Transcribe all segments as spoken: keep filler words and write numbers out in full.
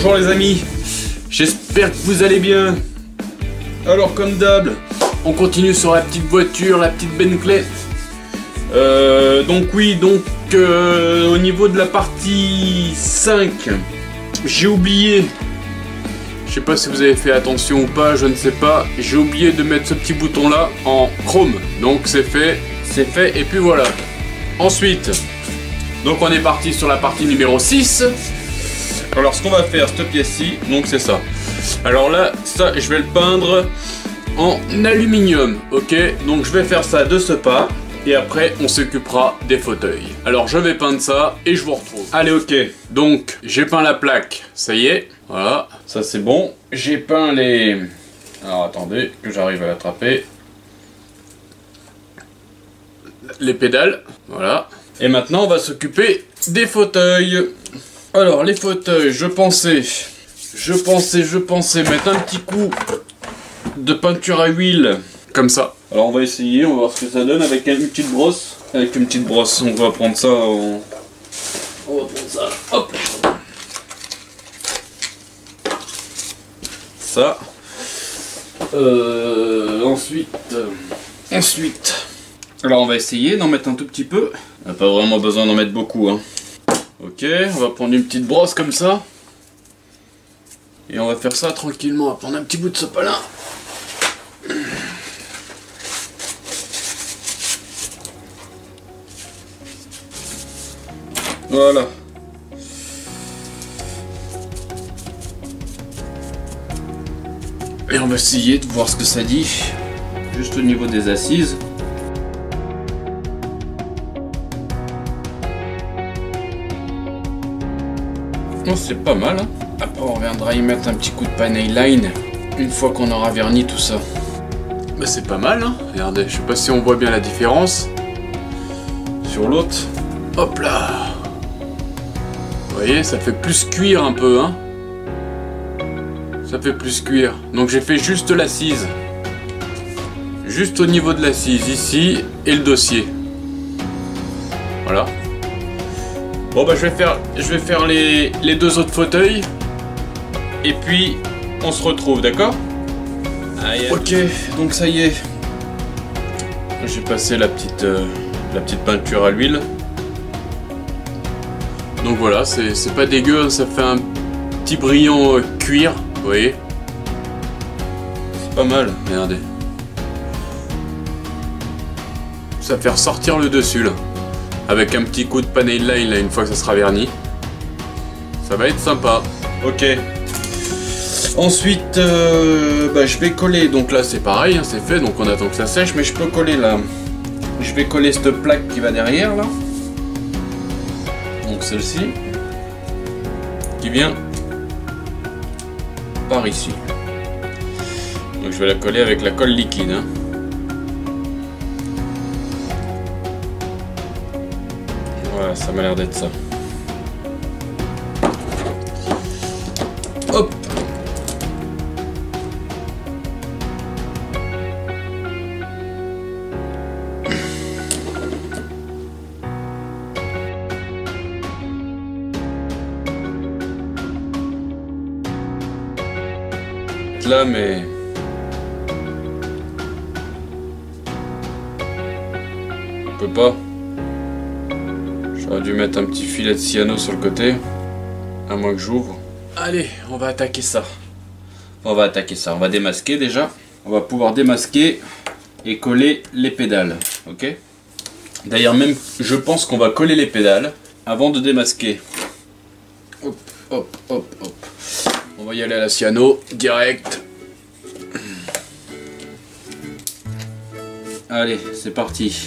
Bonjour les amis, j'espère que vous allez bien. Alors comme d'hab, on continue sur la petite voiture, la petite Bentley. Euh, donc oui, donc euh, au niveau de la partie cinq, j'ai oublié, je sais pas si vous avez fait attention ou pas, je ne sais pas, j'ai oublié de mettre ce petit bouton là en chrome. Donc c'est fait, c'est fait et puis voilà. Ensuite, donc on est parti sur la partie numéro six. Alors ce qu'on va faire, cette pièce-ci, donc c'est ça. Alors là, ça je vais le peindre en aluminium, ok. Donc je vais faire ça de ce pas. Et après on s'occupera des fauteuils. Alors je vais peindre ça et je vous retrouve. Allez, ok. Donc j'ai peint la plaque, ça y est. Voilà, ça c'est bon. J'ai peint les... Alors attendez que j'arrive à l'attraper. Les pédales, voilà. Et maintenant on va s'occuper des fauteuils. Alors les fauteuils, je pensais, je pensais, je pensais mettre un petit coup de peinture à huile, comme ça. Alors on va essayer, on va voir ce que ça donne avec une petite brosse. Avec une petite brosse, on va prendre ça, on, on va prendre ça, hop. Ça. Euh, ensuite, euh, ensuite. Alors on va essayer d'en mettre un tout petit peu. On n'a pas vraiment besoin d'en mettre beaucoup, hein. Ok, on va prendre une petite brosse comme ça. Et on va faire ça tranquillement. On va prendre un petit bout de sopalin. Voilà. Et on va essayer de voir ce que ça dit. Juste au niveau des assises. Oh, c'est pas mal, hein. Après on reviendra y mettre un petit coup de panel line une fois qu'on aura verni tout ça. Bah c'est pas mal, hein. Regardez, je sais pas si on voit bien la différence sur l'autre. Hop là. Vous voyez, ça fait plus cuir un peu, hein. Ça fait plus cuir. Donc j'ai fait juste l'assise. Juste au niveau de l'assise, ici, et le dossier. Voilà. Bon bah je vais faire, je vais faire les, les deux autres fauteuils. Et puis on se retrouve, d'accord? Ok, donc ça y est. J'ai passé la petite, euh, la petite peinture à l'huile. Donc voilà, c'est pas dégueu, ça fait un petit brillant euh, cuir, vous voyez. C'est pas mal, regardez. Ça fait ressortir le dessus là. Avec un petit coup de panel line là, une fois que ça sera verni. Ça va être sympa. Ok. Ensuite, euh, bah, je vais coller. Donc là, c'est pareil, hein, c'est fait. Donc on attend que ça sèche. Mais je peux coller là. Je vais coller cette plaque qui va derrière là. Donc celle-ci. Qui vient par ici. Donc je vais la coller avec la colle liquide. Hein. Voilà, ça m'a l'air d'être ça. Hop. Là, mais on peut pas. J'aurais dû mettre un petit filet de cyano sur le côté, à moins que j'ouvre. Allez, on va attaquer ça. On va attaquer ça. On va démasquer déjà. On va pouvoir démasquer et coller les pédales. Ok. D'ailleurs, même, je pense qu'on va coller les pédales avant de démasquer. Hop, hop, hop, hop. On va y aller à la cyano, direct. Allez, c'est parti.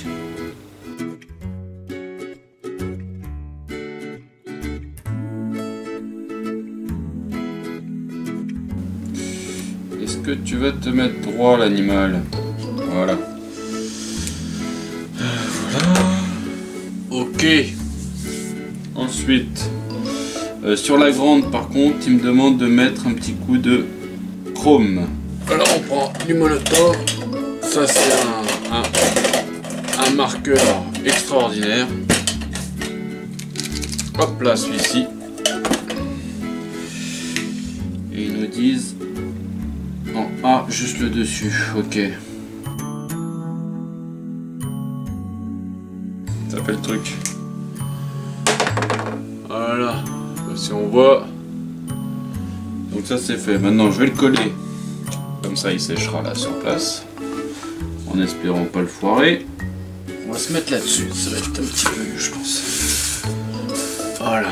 Est-ce que tu vas te mettre droit, l'animal? Voilà. Voilà. Ok. Ensuite, euh, sur la grande, par contre, il me demande de mettre un petit coup de chrome. Alors, on prend du Molotov. Ça, c'est un, un, un marqueur extraordinaire. Hop là, celui-ci. bêtises. En A, juste le dessus, ok. Ça fait le truc. Voilà, si on voit. Donc ça c'est fait. Maintenant je vais le coller. Comme ça il séchera là sur place. En espérant pas le foirer. On va se mettre là-dessus, ça va être un petit peu mieux je pense. Voilà.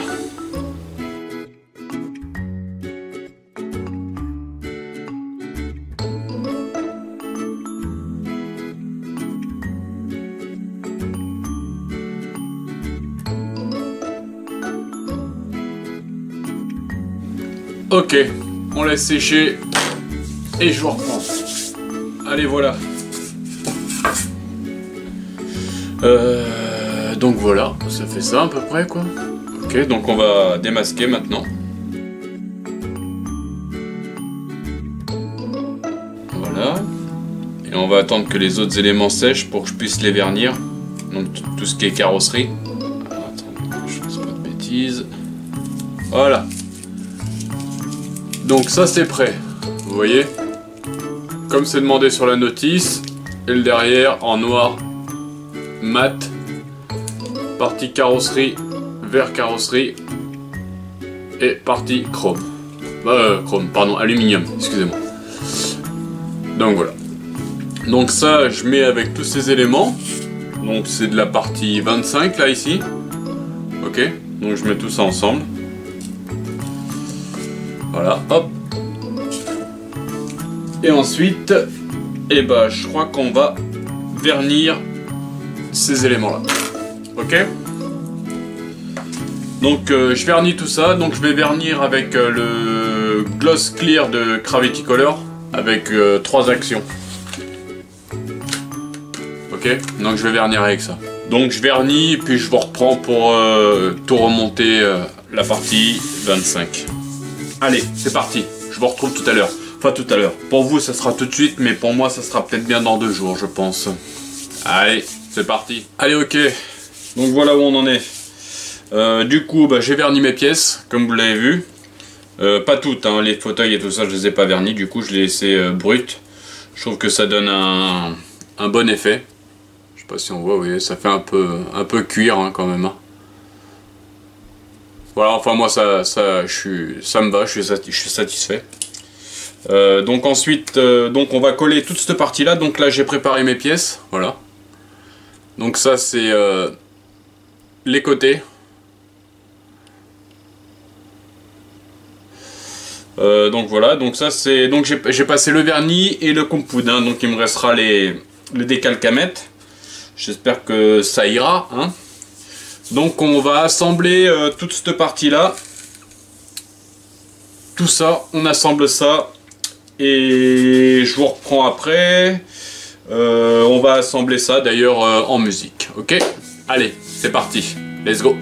Ok, on laisse sécher et je vous reprends. Allez, voilà. Euh, donc voilà, ça fait ça à peu près quoi. Ok, donc on va démasquer maintenant. Voilà. Et on va attendre que les autres éléments sèchent pour que je puisse les vernir. Donc tout ce qui est carrosserie. Attends, je fasse pas de bêtises. Voilà. Donc ça c'est prêt, vous voyez, comme c'est demandé sur la notice, et le derrière en noir mat, partie carrosserie, vert carrosserie, et partie chrome, euh, chrome, pardon, aluminium, excusez-moi. Donc voilà, donc ça je mets avec tous ces éléments, donc c'est de la partie vingt-cinq là ici, ok, donc je mets tout ça ensemble. Voilà, hop. Et ensuite, eh ben, je crois qu'on va vernir ces éléments-là. Ok? Donc, euh, je vernis tout ça. Donc, je vais vernir avec euh, le Gloss Clear de Gravity Color avec euh, trois actions. Ok? Donc, je vais vernir avec ça. Donc, je vernis, puis je vous reprends pour euh, tout remonter euh, la partie vingt-cinq. Allez, c'est parti, je vous retrouve tout à l'heure. Enfin, tout à l'heure. Pour vous, ça sera tout de suite, mais pour moi, ça sera peut-être bien dans deux jours, je pense. Allez, c'est parti. Allez, ok. Donc voilà où on en est. Euh, du coup, bah, j'ai verni mes pièces, comme vous l'avez vu. Euh, pas toutes, hein, les fauteuils et tout ça, je les ai pas vernis. Du coup, je les ai laissés euh, bruts. Je trouve que ça donne un, un bon effet. Je sais pas si on voit, vous voyez, ça fait un peu, un peu cuir hein, quand même. Hein. Voilà, enfin moi ça, ça, je suis, ça me va, je suis, sati je suis satisfait. Euh, donc ensuite, euh, donc on va coller toute cette partie là. Donc là j'ai préparé mes pièces, voilà. Donc ça c'est euh, les côtés. Euh, donc voilà, donc ça c'est, donc j'ai passé le vernis et le compound, hein, donc il me restera les, les décalques à mettre. J'espère que ça ira, hein. Donc on va assembler euh, toute cette partie là, tout ça, on assemble ça et je vous reprends après, euh, on va assembler ça d'ailleurs euh, en musique, ok? Allez, c'est parti, let's go!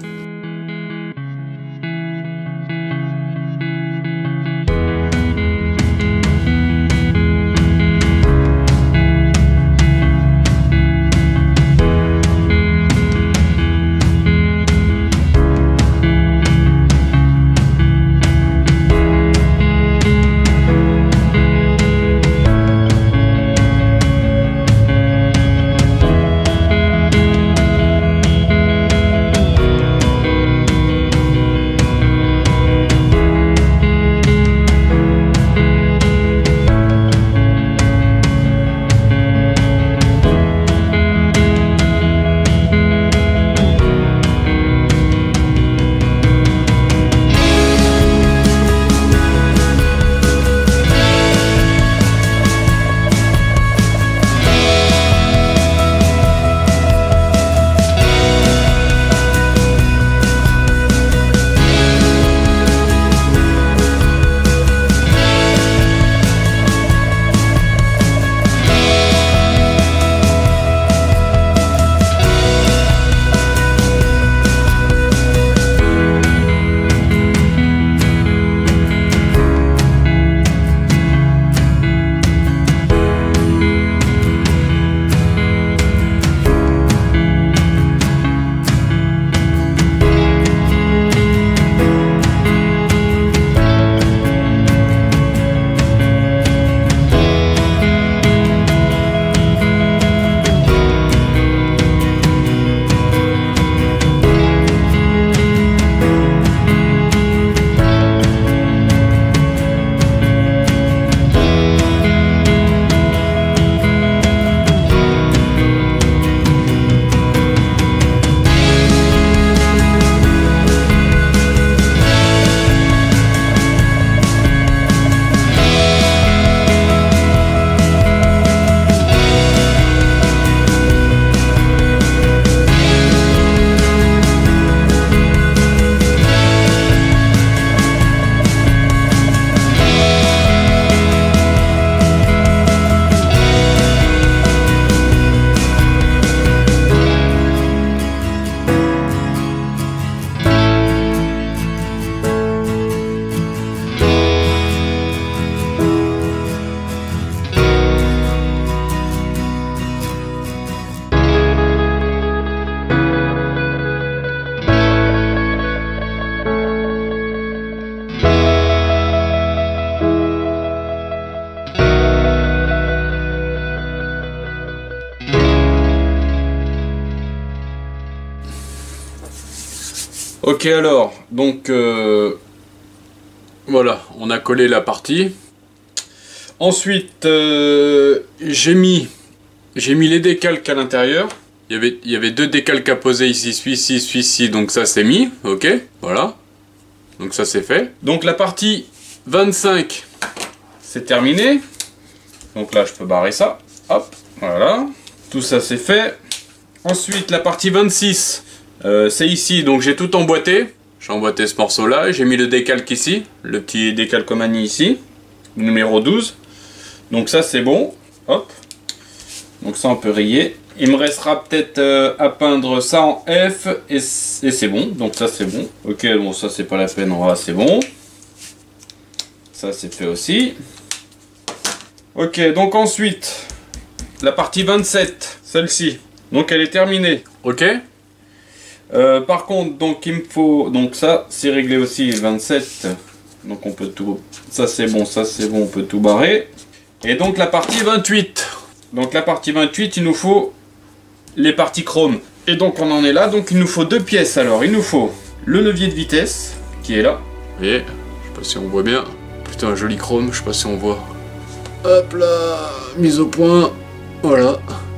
Ok, alors, donc euh, voilà, on a collé la partie. Ensuite, euh, j'ai mis, j'ai mis les décalques à l'intérieur. Il y avait, il y avait deux décalques à poser ici, celui-ci, celui-ci, donc ça c'est mis, ok, voilà. Donc ça c'est fait. Donc la partie vingt-cinq, c'est terminé. Donc là je peux barrer ça, hop, voilà. Tout ça c'est fait. Ensuite la partie vingt-six, euh, c'est ici, donc j'ai tout emboîté. J'ai emboîté ce morceau-là, j'ai mis le décalque ici, le petit décalcomanie ici, numéro douze. Donc ça c'est bon, hop. Donc ça on peut rayer. Il me restera peut-être euh, à peindre ça en F et c'est bon. Donc ça c'est bon. Ok, bon ça c'est pas la peine, on va, c'est bon. Ça c'est fait aussi. Ok, donc ensuite, la partie vingt-sept, celle-ci. Donc elle est terminée. Ok. Euh, par contre, donc il me faut, donc ça c'est réglé aussi, vingt-sept. Donc on peut tout, ça c'est bon, ça c'est bon, on peut tout barrer. Et donc la partie vingt-huit. Donc la partie vingt-huit, il nous faut les parties chrome. Et donc on en est là, donc il nous faut deux pièces. Alors il nous faut le levier de vitesse qui est là. Et je sais pas si on voit bien. Putain, un joli chrome, je sais pas si on voit. Hop là, mise au point. Voilà.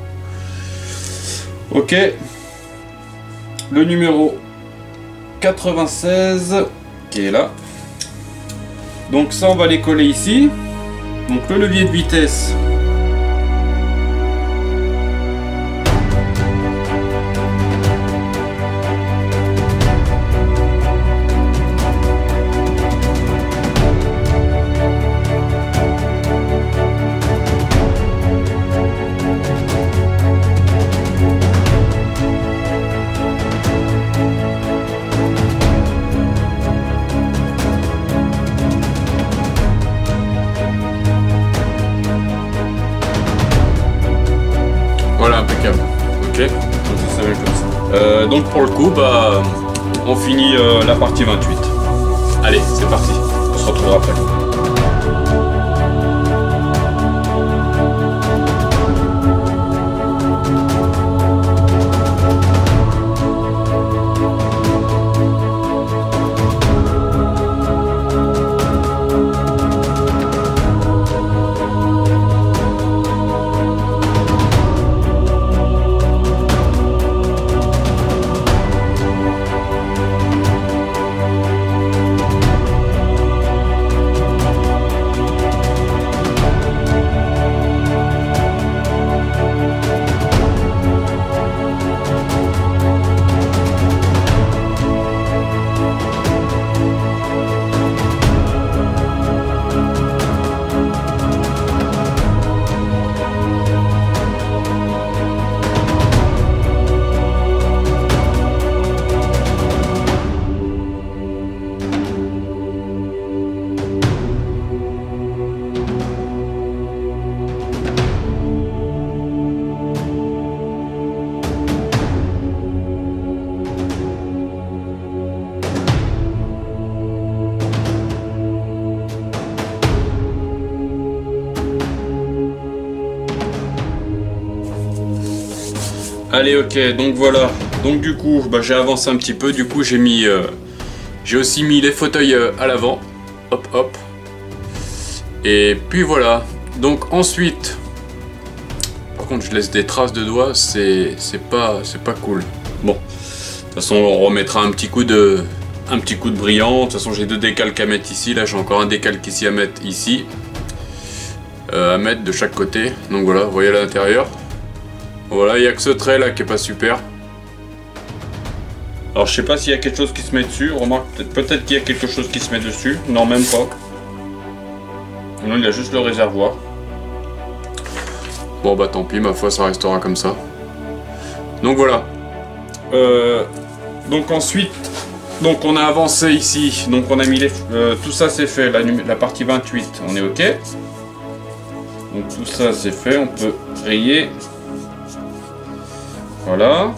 Ok. Le numéro quatre-vingt-seize qui est là. Donc ça on va les coller ici. Donc le levier de vitesse. Voilà, impeccable. Ok, donc ça va comme ça. Euh, donc pour le coup, bah, on finit euh, la partie vingt-huit. Allez, c'est parti. On se retrouvera après. Allez, ok, donc voilà. Donc du coup, bah, j'ai avancé un petit peu. Du coup, j'ai mis, euh, j'ai aussi mis les fauteuils euh, à l'avant. Hop, hop. Et puis voilà. Donc ensuite, par contre, je laisse des traces de doigts. C'est, c'est pas, c'est pas cool. Bon, de toute façon, on remettra un petit coup de, un petit coup de brillant. De toute façon, j'ai deux décalques à mettre ici. Là, j'ai encore un décalque ici à mettre ici, euh, à mettre de chaque côté. Donc voilà, vous voyez à l'intérieur. Voilà, il n'y a que ce trait là qui est pas super. Alors je sais pas s'il y a quelque chose qui se met dessus. Remarque, peut-être peut-être qu'il y a quelque chose qui se met dessus. Non, même pas. Non, il y a juste le réservoir. Bon bah tant pis, ma foi, ça restera comme ça. Donc voilà. Euh, donc ensuite, donc on a avancé ici. Donc on a mis les... Euh, tout ça c'est fait. La, la partie vingt-huit, on est ok. Donc tout ça c'est fait. On peut rayer. Voilà.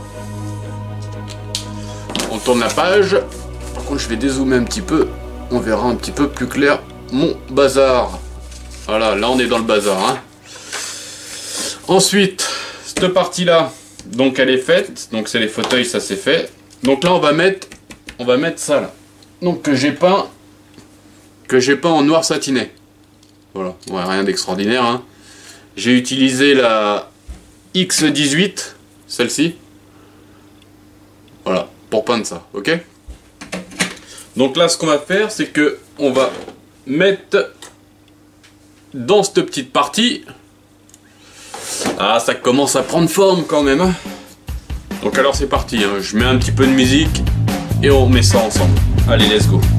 On tourne la page. Par contre, je vais dézoomer un petit peu. On verra un petit peu plus clair mon bazar. Voilà, là on est dans le bazar. Hein. Ensuite, cette partie-là, donc elle est faite. Donc c'est les fauteuils, ça c'est fait. Donc là, on va mettre on va mettre ça là. Donc que j'ai peint, que j'ai peint en noir satiné. Voilà, ouais, rien d'extraordinaire. Hein. J'ai utilisé la X dix-huit, celle-ci. Voilà, pour peindre ça, ok? Donc là, ce qu'on va faire, c'est que on va mettre dans cette petite partie. Ah, ça commence à prendre forme quand même. Hein. Donc alors c'est parti, hein. Je mets un petit peu de musique et on met ça ensemble. Allez, let's go.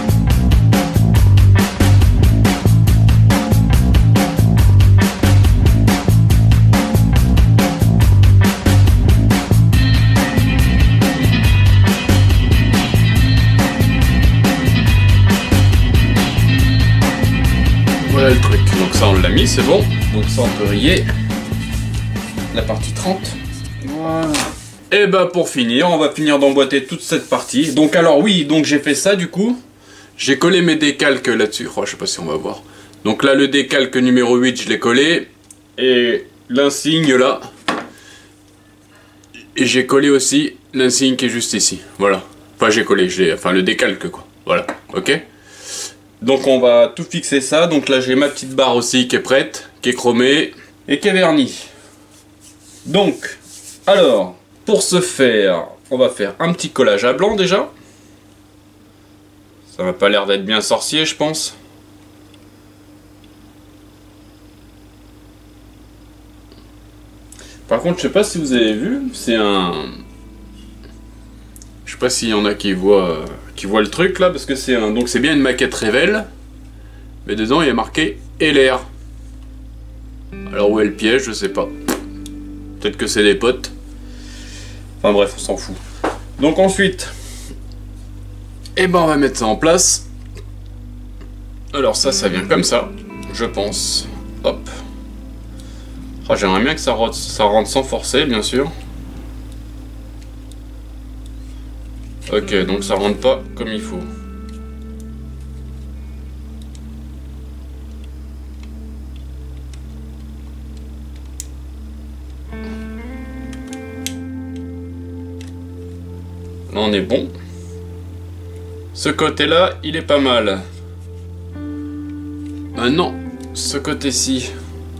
Voilà le truc. Donc ça on l'a mis, c'est bon. Donc ça on peut rayer la partie trente. Voilà. Et bah pour finir, on va finir d'emboîter toute cette partie. Donc alors oui, donc j'ai fait ça du coup. J'ai collé mes décalques là-dessus. Oh, je sais pas si on va voir. Donc là le décalque numéro huit, je l'ai collé. Et l'insigne là. Et j'ai collé aussi l'insigne qui est juste ici. Voilà. Enfin j'ai collé, j'ai enfin le décalque quoi. Voilà, ok. Donc on va tout fixer ça. Donc là j'ai ma petite barre aussi qui est prête, qui est chromée et qui est vernie. Donc, alors, pour ce faire, on va faire un petit collage à blanc déjà. Ça n'a pas l'air d'être bien sorcier, je pense. Par contre, je sais pas si vous avez vu, c'est un... Je sais pas s'il y en a qui voient, qui voient le truc là, parce que c'est un... Donc c'est bien une maquette Revell, mais dedans il y a marqué L R. Alors où est le piège, je sais pas. Peut-être que c'est des potes. Enfin bref, on s'en fout. Donc ensuite, eh ben on va mettre ça en place. Alors ça, ça vient comme ça, je pense. Hop. Oh, j'aimerais bien que ça rentre, ça rentre sans forcer, bien sûr. Ok, donc ça rentre pas comme il faut. Là on est bon. Ce côté-là, il est pas mal. Ah non, ce côté-ci.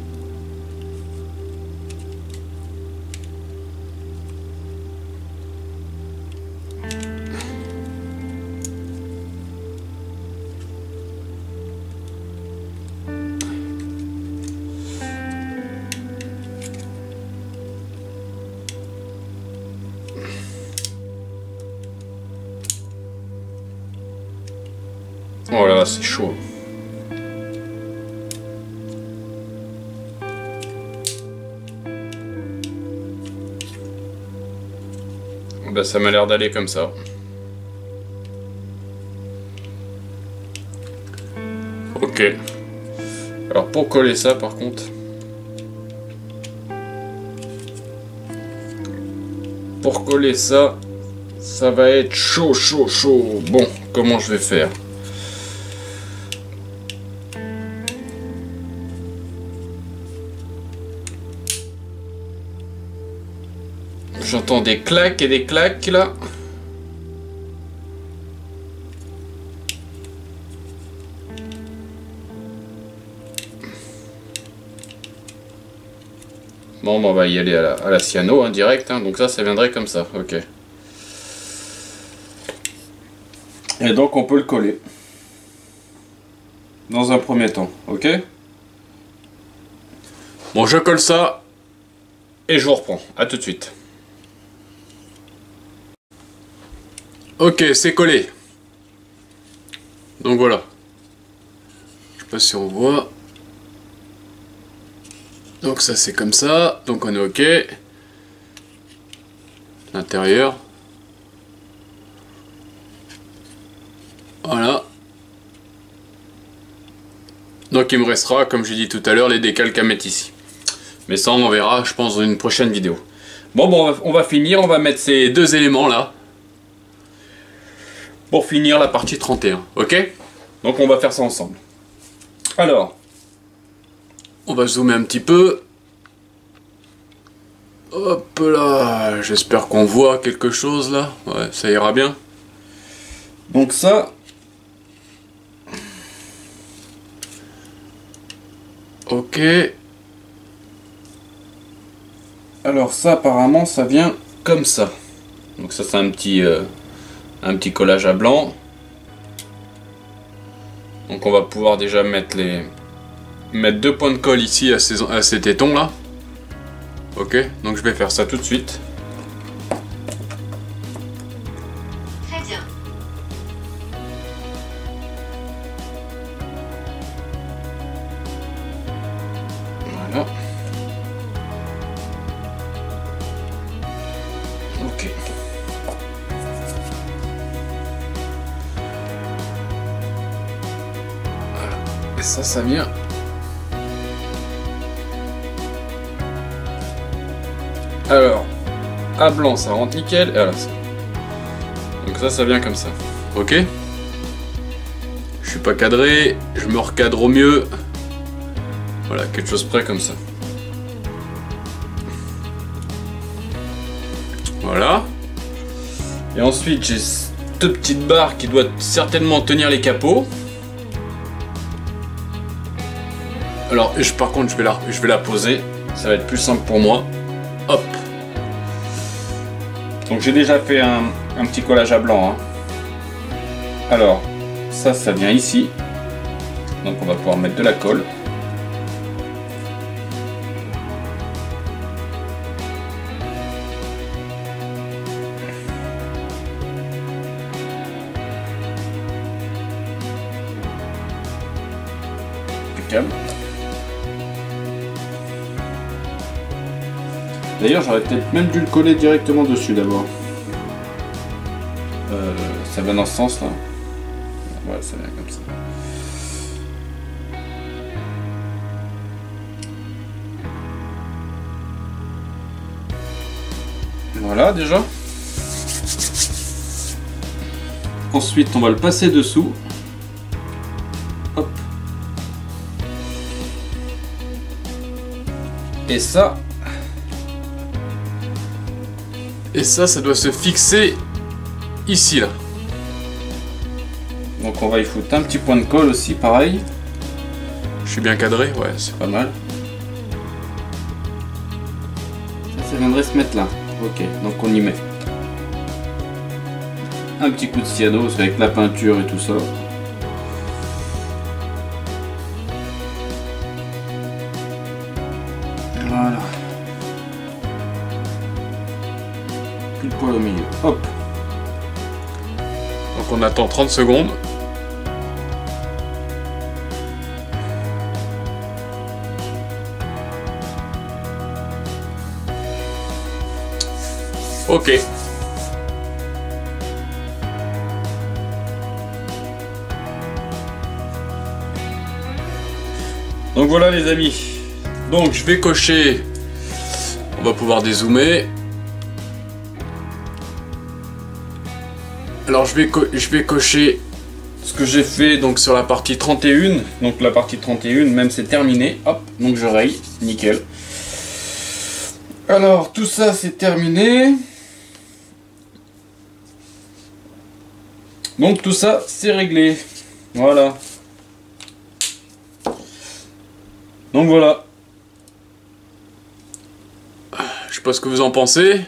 Oh là, c'est chaud. Ben, ça m'a l'air d'aller comme ça. Ok. Alors pour coller ça par contre. Pour coller ça, ça va être chaud, chaud, chaud. Bon, comment je vais faire ? J'entends des claques et des claques là. Bon, on va y aller à la, à la cyano hein, direct. Hein. Donc ça, ça viendrait comme ça. Ok. Et donc on peut le coller. Dans un premier temps. Ok. Bon, je colle ça. Et je vous reprends. A tout de suite. Ok, c'est collé. Donc voilà. Je sais pas si on voit. Donc ça c'est comme ça. Donc on est ok. L'intérieur. Voilà. Donc il me restera, comme j'ai dit tout à l'heure, les décalques à mettre ici. Mais ça on verra, je pense, dans une prochaine vidéo. Bon, bon, on va finir. On va mettre ces deux éléments là. Pour finir la partie trente et un, ok? Donc on va faire ça ensemble. Alors, on va zoomer un petit peu. Hop là, j'espère qu'on voit quelque chose là. Ouais, ça ira bien. Donc ça... Ok. Alors ça apparemment ça vient comme ça. Donc ça c'est un petit euh, un petit collage à blanc. Donc on va pouvoir déjà mettre les mettre deux points de colle ici à ces, à ces tétons là. Ok, donc je vais faire ça tout de suite. Très bien. Voilà. Ok. Voilà. Et ça, ça vient. Alors, à blanc, ça rentre nickel. Et voilà, ça. Donc ça, ça vient comme ça. Ok. Je suis pas cadré, je me recadre au mieux. Voilà, quelque chose près comme ça. Voilà. Et ensuite, j'ai cette petite barre qui doit certainement tenir les capots. Alors, je, par contre, je vais, la, je vais la poser. Ça va être plus simple pour moi. Hop. Donc, j'ai déjà fait un, un petit collage à blanc. Hein. Alors, ça, ça vient ici. Donc, on va pouvoir mettre de la colle. D'ailleurs, j'aurais peut-être même dû le coller directement dessus d'abord. Euh, ça va dans ce sens là. Ouais, ça vient comme ça. Voilà déjà. Ensuite, on va le passer dessous. Hop. Et ça, et ça, ça doit se fixer ici, là. Donc on va y foutre un petit point de colle aussi, pareil. Je suis bien cadré, ouais, c'est pas mal. Ça, ça viendrait se mettre là. Ok, donc on y met. Un petit coup de ciano, avec la peinture et tout ça. Voilà. Pile poil au milieu. Hop. Donc on attend trente secondes. Ok. Donc voilà les amis. Donc je vais cocher, on va pouvoir dézoomer. Alors je vais, co je vais cocher ce que j'ai fait donc sur la partie trente et un. Donc la partie trente et un, même c'est terminé. Hop, donc je raye, nickel. Alors tout ça c'est terminé. Donc tout ça c'est réglé. Voilà. Donc voilà. Je sais pas ce que vous en pensez.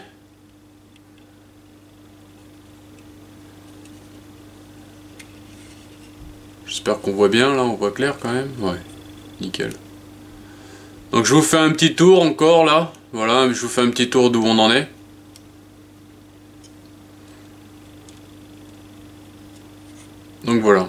J'espère qu'on voit bien là, on voit clair quand même. Ouais, nickel. Donc je vous fais un petit tour encore là. Voilà, je vous fais un petit tour d'où on en est. Donc voilà.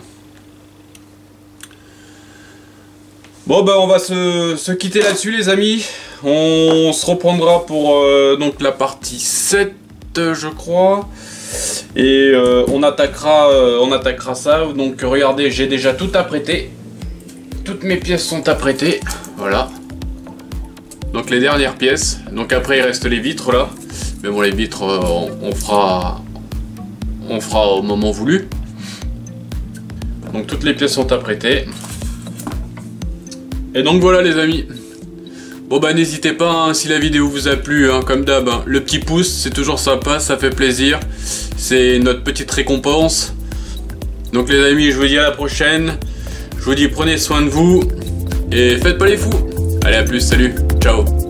Bon ben on va se, se quitter là-dessus les amis. On se reprendra pour euh, donc la partie sept je crois. Et euh, on attaquera euh, on attaquera ça. Donc regardez, j'ai déjà tout apprêté. Toutes mes pièces sont apprêtées. Voilà. Donc les dernières pièces. Donc après il reste les vitres là. Mais bon les vitres euh, on, on fera on fera au moment voulu. Donc toutes les pièces sont apprêtées. Et donc voilà les amis. Bon bah n'hésitez pas hein, si la vidéo vous a plu, hein, comme d'hab, hein, le petit pouce c'est toujours sympa, ça fait plaisir. C'est notre petite récompense. Donc les amis, je vous dis à la prochaine. Je vous dis prenez soin de vous. Et faites pas les fous. Allez, à plus, salut, ciao.